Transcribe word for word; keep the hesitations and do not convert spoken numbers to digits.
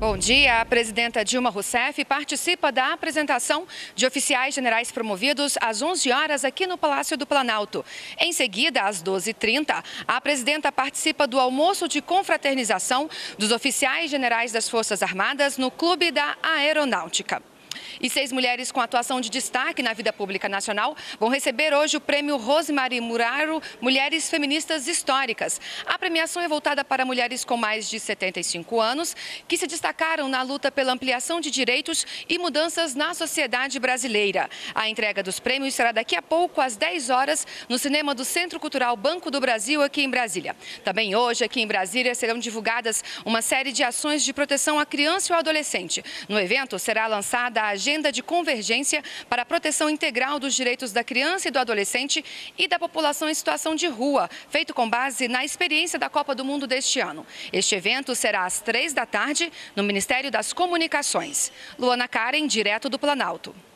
Bom dia. A presidenta Dilma Rousseff participa da apresentação de oficiais generais promovidos às onze horas aqui no Palácio do Planalto. Em seguida, às doze e trinta, a presidenta participa do almoço de confraternização dos oficiais generais das Forças Armadas no Clube da Aeronáutica. E seis mulheres com atuação de destaque na vida pública nacional vão receber hoje o prêmio Rosemary Muraro Mulheres Feministas Históricas. A premiação é voltada para mulheres com mais de setenta e cinco anos que se destacaram na luta pela ampliação de direitos e mudanças na sociedade brasileira. A entrega dos prêmios será daqui a pouco, às dez horas, no cinema do Centro Cultural Banco do Brasil, aqui em Brasília. Também hoje, aqui em Brasília, serão divulgadas uma série de ações de proteção à criança e ao adolescente. No evento, será lançada a Agenda de Convergência para a Proteção Integral dos Direitos da Criança e do Adolescente e da População em Situação de Rua, feito com base na experiência da Copa do Mundo deste ano. Este evento será às três da tarde no Ministério das Comunicações. Luana Karen, direto do Planalto.